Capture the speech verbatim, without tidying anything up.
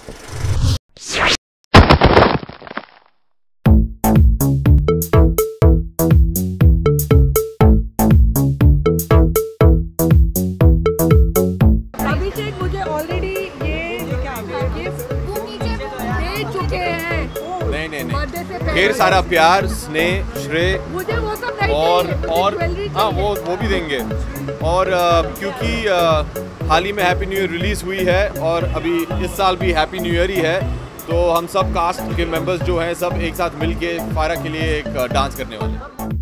अभिषेक मुझे ऑलरेडी ये गिफ्ट दे चुके हैं। नहीं नहीं नहीं, ढेर सारा प्यार, स्नेह, श्रेय मुझे वो सब नहीं और चाहिए, और ज्वेलरी हाँ चाहिए। वो वो भी देंगे। और uh, क्योंकि uh, हाल ही में हैप्पी न्यू ईयर रिलीज़ हुई है और अभी इस साल भी हैप्पी न्यू ईयर ही है, तो हम सब कास्ट के मेंबर्स जो हैं सब एक साथ मिल के फायरा के लिए एक डांस करने वाले हैं।